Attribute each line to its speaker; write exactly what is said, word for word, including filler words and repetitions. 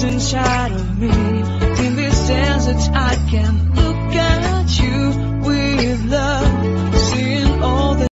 Speaker 1: inside of me. In this desert I can